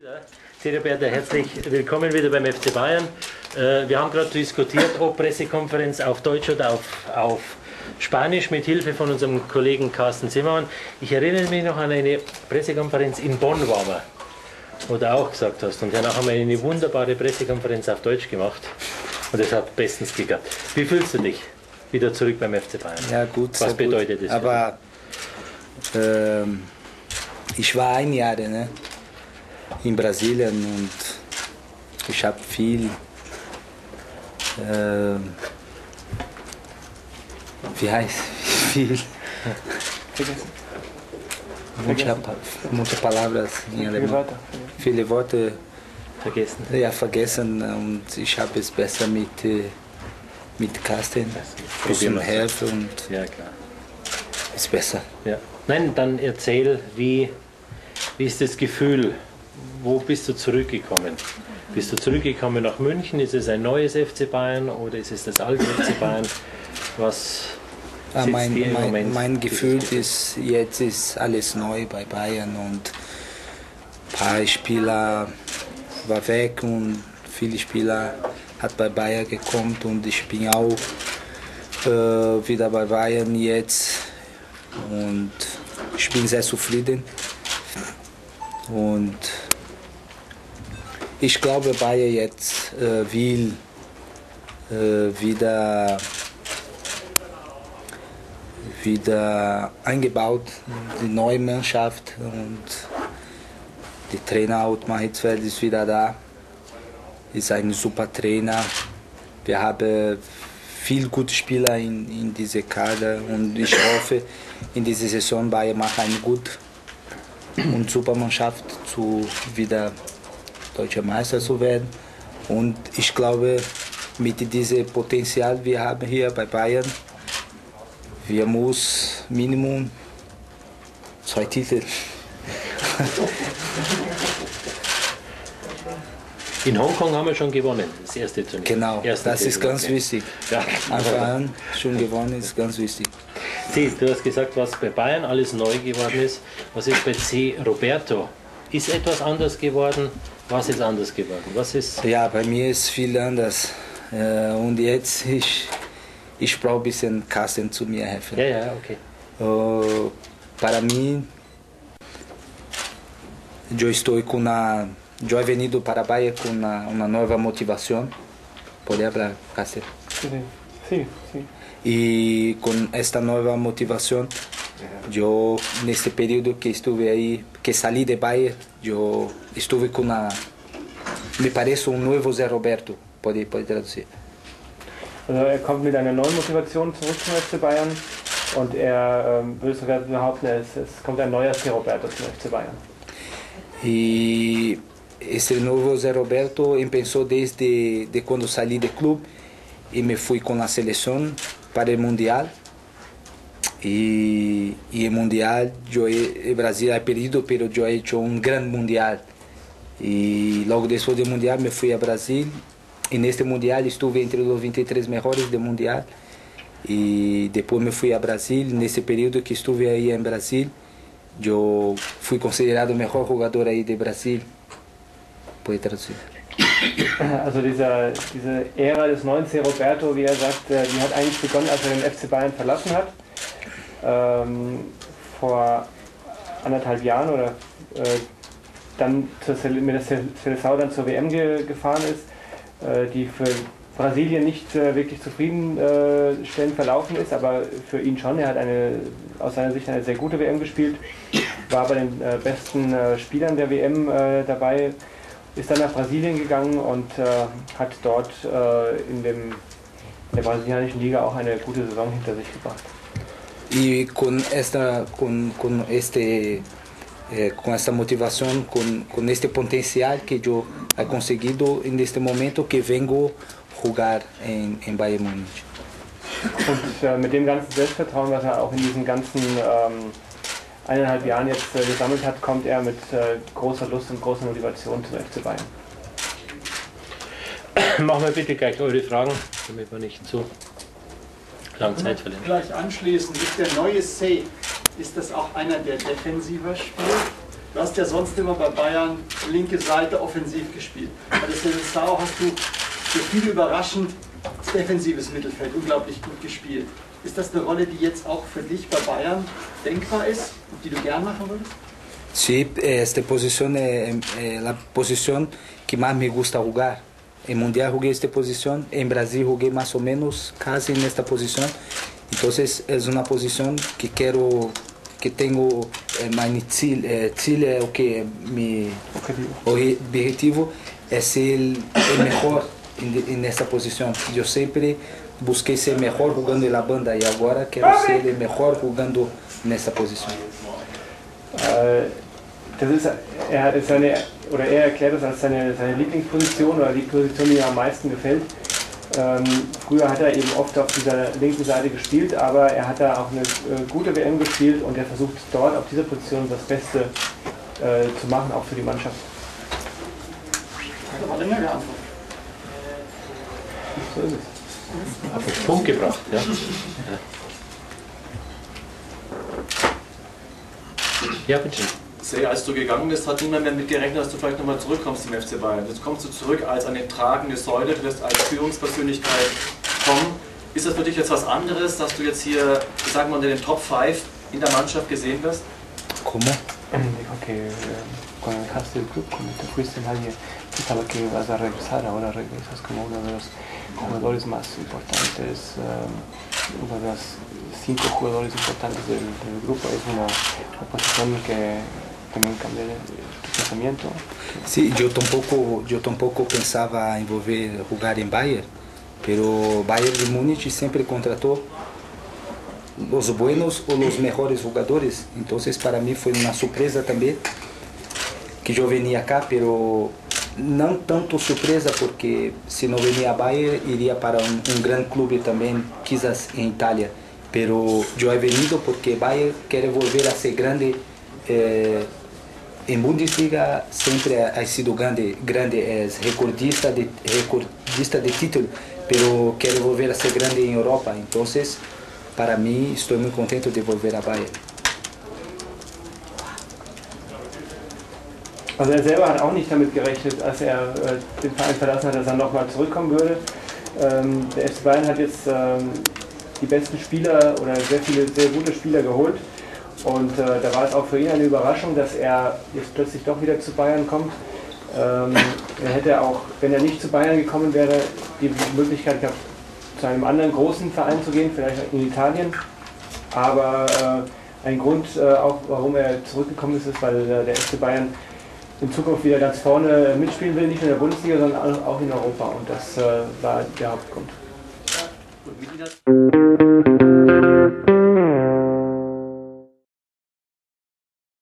Sie, Roberto, herzlich willkommen wieder beim FC Bayern. Wir haben gerade diskutiert, ob Pressekonferenz auf Deutsch oder auf Spanisch, mit Hilfe von unserem Kollegen Carsten Zimmermann. Ich erinnere mich noch an eine Pressekonferenz in Bonn, war wir, wo du auch gesagt hast. Und danach haben wir eine wunderbare Pressekonferenz auf Deutsch gemacht. Und das hat bestens geklappt. Wie fühlst du dich wieder zurück beim FC Bayern? Ja, gut. Was bedeutet das? Aber ich war ein Jahr in Brasilien und ich habe viel, wie heißt viel, muchas palabras in Alemán, viele Worte vergessen und ich habe es besser mit Carsten ein bisschen helfen und ja, klar. Ist besser. Ja. Nein, dann erzähl, wie ist das Gefühl? Wo bist du zurückgekommen? Bist du zurückgekommen nach München? Ist es ein neues FC Bayern oder ist es das alte FC Bayern? Was mein Gefühl ist, jetzt ist alles neu bei Bayern und ein paar Spieler waren weg und viele Spieler hat bei Bayern gekommen und ich bin auch wieder bei Bayern jetzt und ich bin sehr zufrieden. Und ich glaube, Bayern jetzt will wieder eingebaut, die neue Mannschaft und der Trainer Ottmar Hitzfeld ist wieder da, ist ein super Trainer. Wir haben viele gute Spieler in dieser Kader und ich hoffe, in dieser Saison Bayern macht eine gute und super Mannschaft wieder deutscher Meister zu werden. Und ich glaube, mit diesem Potenzial, wir haben hier bei Bayern, wir müssen Minimum 2 Titel. In Hongkong haben wir schon gewonnen, das erste Turnier. Genau, das ist ganz wichtig. Ja. Anfang an schon gewonnen ist ganz wichtig. Du hast gesagt, was bei Bayern alles neu geworden ist. Was ist bei C. Roberto? Ist etwas anders geworden? Was ist anders geworden? Was ist? Ja, bei mir ist viel anders. Und jetzt, ich brauche ein bisschen Carsten zu mir helfen. Ja, okay. Para mim, eu he venido para Bahia con una nueva motivación. ¿Puede hablar, Carsten? Sí. Y con esta nueva motivación, yo en este periodo que estuve ahí, que salí de Bahia, yo estuve con me parece un nuevo Zé Roberto, puede traducir. Also kommt mit einer neuen Motivation zurück zum FC Bayern und würde sogar behaupten, es kommt ein neuer Zé Roberto zum FC Bayern. Y esse novo Zé Roberto empezó desde cuando salí del club y me fui con la selección para el Mundial. Y el Mundial, Brasil ha perdido, pero yo he hecho un gran Mundial. Y luego después del Mundial me fui a Brasil. En este Mundial estuve entre los 23 mejores del Mundial. Y después me fui a Brasil. En ese periodo que estuve ahí en Brasil, yo fui considerado el mejor jugador ahí de Brasil. Puede traducir. Also diese Ära des neuen C. Roberto, wie er sagt, die hat eigentlich begonnen, als er den FC Bayern verlassen hat. Vor 1,5 Jahren oder dann mit der Seleção dann zur WM gefahren ist, die für Brasilien nicht wirklich zufriedenstellend verlaufen ist, aber für ihn schon. Er hat aus seiner Sicht eine sehr gute WM gespielt, war bei den besten Spielern der WM dabei, ist dann nach Brasilien gegangen und hat dort in der brasilianischen Liga auch eine gute Saison hinter sich gebracht. Y con esta motivación, con este potencial que yo he conseguido en este momento que vengo a jugar en Bayern Múnich. Und mit dem ganzen Selbstvertrauen, was er auch in diesen ganzen 1,5 Jahren jetzt gesammelt hat, kommt er mit großer Lust und großer Motivation zum FC Bayern. Machen wir bitte gleich eure Fragen, damit wir nicht zu lange Zeit verlieren. Gleich anschließend, ist der neue C, ist das auch einer, der defensiver spielt? Du hast ja sonst immer bei Bayern linke Seite offensiv gespielt. Bei der Seleção hast du für viele überraschend defensives Mittelfeld unglaublich gut gespielt. Ist das eine Rolle, die jetzt auch für dich bei Bayern denkbar ist und die du gern machen würdest? Sí, esta posición es la posición que más me gusta jugar. En Mundial jugué esta posición, en Brasil jugué más o menos casi en esta posición. Entonces es una posición que quiero, que tengo Chile, o que mi objetivo es ser el mejor en esta posición. Yo siempre busqué ser mejor jugando en la banda y ahora quiero ser el mejor jugando en esta posición. Das ist, er erklärt es als seine Lieblingsposition oder die Position, die ihm am meisten gefällt. Früher hat er eben oft auf dieser linken Seite gespielt, aber er hat da auch eine gute WM gespielt und er versucht dort auf dieser Position das Beste zu machen, auch für die Mannschaft. Hat aber länger geantwortet. So ist es. Auf den Punkt gebracht, ja. Ja, bitte. Als du gegangen bist, hat niemand mehr mitgerechnet, dass du vielleicht nochmal zurückkommst zum FC Bayern. Jetzt kommst du zurück als eine tragende Säule, du wirst als Führungspersönlichkeit kommen. Ist das für dich jetzt was anderes, dass du jetzt hier, sagen wir mal, unter den Top 5 in der Mannschaft gesehen wirst? ¿Cómo? Dijo que cuando dejaste el club, cuando te fuiste, nadie pensaba que ibas a regresar. Ahora regresas como uno de los jugadores más importantes, uno de los 5 jugadores importantes del grupo. Es una posición que también cambia tu pensamiento. Sí, yo tampoco pensaba en volver a jugar en Bayern, pero Bayern de Múnich siempre contrató los buenos o los mejores jugadores. Entonces para mí fue una sorpresa también que yo venía acá, pero no tanto sorpresa porque si no venía a Bayern iría para un gran club también, quizás en Italia. Pero yo he venido porque Bayern quiere volver a ser grande. En Bundesliga siempre ha sido grande, es recordista de título, pero quiere volver a ser grande en Europa. Entonces, para mí, estoy muy contento de volver a Bayern. Also er selber hat auch nicht damit gerechnet, als er den Verein verlassen hat, dass er nochmal zurückkommen würde. Der FC Bayern hat jetzt die besten Spieler oder sehr viele sehr gute Spieler geholt. Und da war es auch für ihn eine Überraschung, dass er jetzt plötzlich doch wieder zu Bayern kommt. Er hätte auch, wenn er nicht zu Bayern gekommen wäre, die Möglichkeit gehabt, zu einem anderen großen Verein zu gehen, vielleicht in Italien. Aber ein Grund auch, warum er zurückgekommen ist, ist, weil der FC Bayern in Zukunft wieder ganz vorne mitspielen will, nicht nur in der Bundesliga, sondern auch in Europa. Und das war der Hauptgrund.